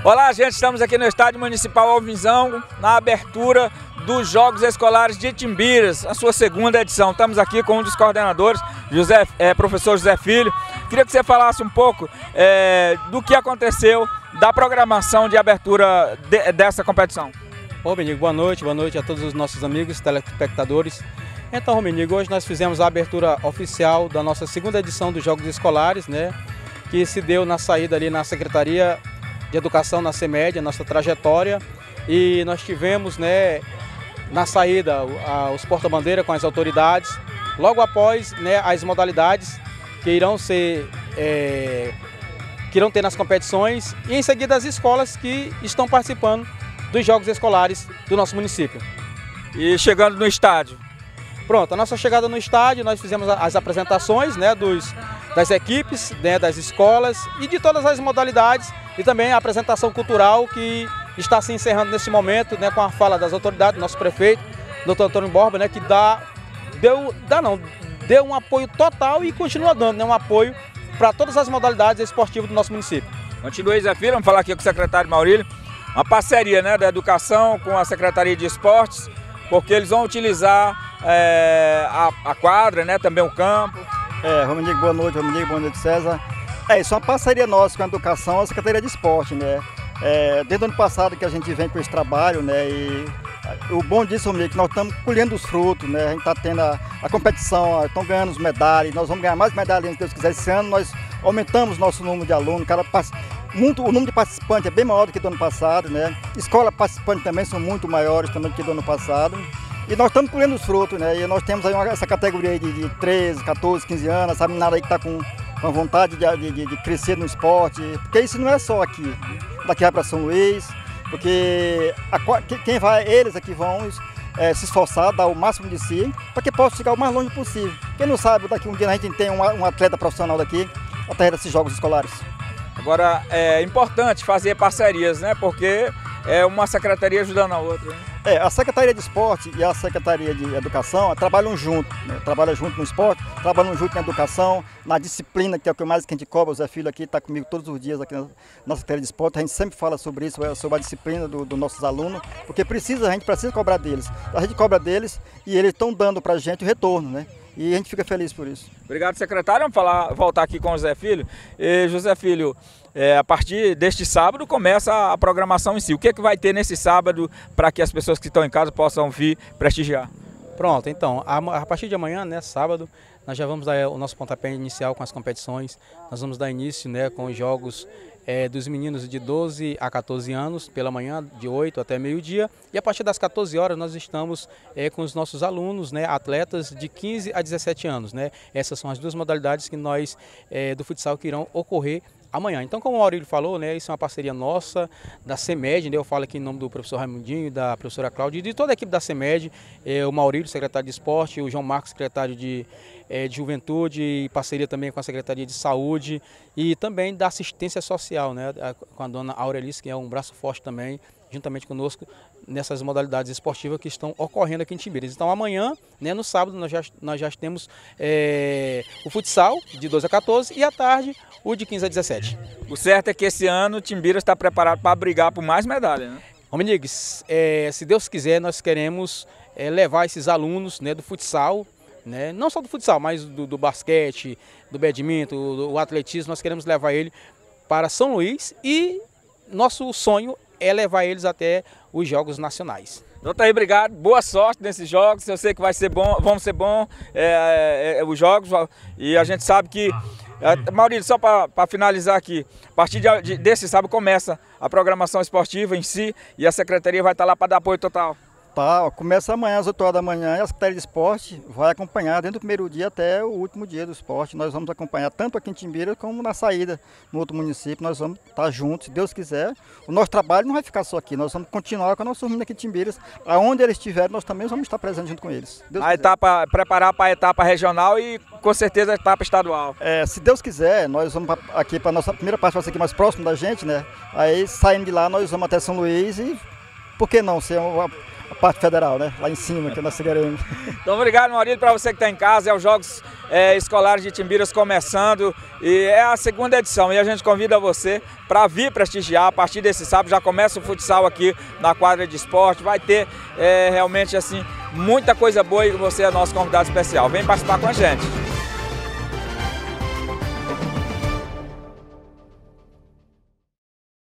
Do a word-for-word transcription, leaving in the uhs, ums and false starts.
Olá, gente, estamos aqui no Estádio Municipal Alvinzão, na abertura dos Jogos Escolares de Itimbiras, a sua segunda edição. Estamos aqui com um dos coordenadores, José, é, professor José Filho. Queria que você falasse um pouco é, do que aconteceu, da programação de abertura de, dessa competição. Ô, Romenigo, boa noite, boa noite a todos os nossos amigos telespectadores. Então, Romenigo, hoje nós fizemos a abertura oficial da nossa segunda edição dos Jogos Escolares, né, que se deu na saída ali na Secretaria de Educação, na CEMED, a nossa trajetória, e nós tivemos, né, na saída a, os porta-bandeira com as autoridades, logo após, né, as modalidades que irão ser, é, que irão ter nas competições, e em seguida as escolas que estão participando dos Jogos Escolares do nosso município. E chegando no estádio? Pronto, a nossa chegada no estádio, nós fizemos as apresentações, né, dos, das equipes, né, das escolas e de todas as modalidades, e também a apresentação cultural que está se encerrando nesse momento, né, com a fala das autoridades, do nosso prefeito, doutor Antônio Borba, né, que dá, deu, dá não, deu um apoio total e continua dando, né, um apoio para todas as modalidades esportivas do nosso município. Continue, Zé Filho, vamos falar aqui com o secretário Maurílio, uma parceria, né, da educação com a Secretaria de Esportes, porque eles vão utilizar é, a, a quadra, né, também o campo. É, Romenigo, boa noite, Romenigo, boa noite, César. É isso, é uma parceria nossa com a educação e a Secretaria de Esporte, né? É, desde o ano passado que a gente vem com esse trabalho, né? E o bom disso, Romenigo, é que nós estamos colhendo os frutos, né? A gente está tendo a, a competição, estão ganhando as medalhas, nós vamos ganhar mais medalhas, se Deus quiser. Esse ano nós aumentamos nosso número de alunos, cada muito, o número de participantes é bem maior do que do ano passado, né? Escola participantes também são muito maiores também do que do ano passado. E nós estamos colhendo os frutos, né? E nós temos aí uma, essa categoria aí de, de treze, quatorze, quinze anos, essa menina aí que está com, com vontade de, de, de crescer no esporte, porque isso não é só aqui, daqui vai para São Luís, porque a, quem vai, eles aqui vão é, se esforçar, dar o máximo de si, para que possa chegar o mais longe possível. Quem não sabe, daqui um dia a gente tem um, um atleta profissional daqui, até desses Jogos Escolares. Agora, é importante fazer parcerias, né? Porque é uma secretaria ajudando a outra, né? É, a Secretaria de Esporte e a Secretaria de Educação trabalham junto, né? Trabalham junto no esporte, trabalham junto na educação, na disciplina, que é o que mais que a gente cobra. O Zé Filho aqui está comigo todos os dias aqui na, na Secretaria de Esporte. A gente sempre fala sobre isso, sobre a disciplina dos do nossos alunos, porque precisa, a gente precisa cobrar deles. A gente cobra deles e eles estão dando para a gente o retorno, né? E a gente fica feliz por isso. Obrigado, secretário. Vamos falar, voltar aqui com o José Filho. E, José Filho, é, a partir deste sábado começa a programação em si. O que é que vai ter nesse sábado para que as pessoas que estão em casa possam vir prestigiar? Pronto, então, a, a partir de amanhã, né, sábado, nós já vamos dar o nosso pontapé inicial com as competições. Nós vamos dar início, né, com os jogos é, dos meninos de doze a quatorze anos, pela manhã, de oito até meio-dia. E a partir das quatorze horas nós estamos é, com os nossos alunos, né, atletas de quinze a dezessete anos. Né? Essas são as duas modalidades que nós, é, do futsal, que irão ocorrer amanhã. Então, como o Maurílio falou, né, isso é uma parceria nossa, da CEMED, né, eu falo aqui em nome do professor Raimundinho, da professora Cláudia e de toda a equipe da CEMED, é, o Maurílio, secretário de Esporte, o João Marcos, secretário de, é, de Juventude, e parceria também com a Secretaria de Saúde e também da assistência social, né, com a dona Aurelice, que é um braço forte também, juntamente conosco, nessas modalidades esportivas que estão ocorrendo aqui em Itimbiras. Então amanhã, né, no sábado, nós já, nós já temos é, o futsal de doze a quatorze e à tarde o de quinze a dezessete. O certo é que esse ano o Itimbiras está preparado para brigar por mais medalhas, né? Romenigo, é, se Deus quiser, nós queremos é, levar esses alunos, né, do futsal, né, não só do futsal, mas do, do basquete, do badminton, do, do atletismo, nós queremos levar ele para São Luís e nosso sonho é levar eles até os Jogos Nacionais. Doutor, aí, obrigado, boa sorte nesses jogos, eu sei que vai ser bom, vão ser bons é, é, os jogos, e a gente sabe que, é, Maurício, só para finalizar aqui, a partir de, de, desse sábado começa a programação esportiva em si, e a Secretaria vai estar lá para dar apoio total. Tá, começa amanhã às oito horas da manhã e a Secretaria de Esporte vai acompanhar desde o primeiro dia até o último dia do esporte. Nós vamos acompanhar tanto aqui em Itimbiras como na saída no outro município. Nós vamos estar juntos, se Deus quiser. O nosso trabalho não vai ficar só aqui, nós vamos continuar com a nossa meninos aqui em Itimbiras. Aonde eles estiverem, nós também vamos estar presentes junto com eles. Deus a quiser. etapa, preparar para a etapa regional e com certeza a etapa estadual. É, se Deus quiser, nós vamos aqui para a nossa primeira parte, vai ser aqui mais próximo da gente, né? Aí saindo de lá, nós vamos até São Luís e, por que não, ser uma a parte federal, né? Lá em cima, que nós queremos. Então, obrigado, Maurílio, para você que está em casa. É os Jogos é, Escolares de Itimbiras começando e é a segunda edição. E a gente convida você para vir prestigiar. A partir desse sábado já começa o futsal aqui na quadra de esporte. Vai ter é, realmente assim muita coisa boa e você é nosso convidado especial. Vem participar com a gente.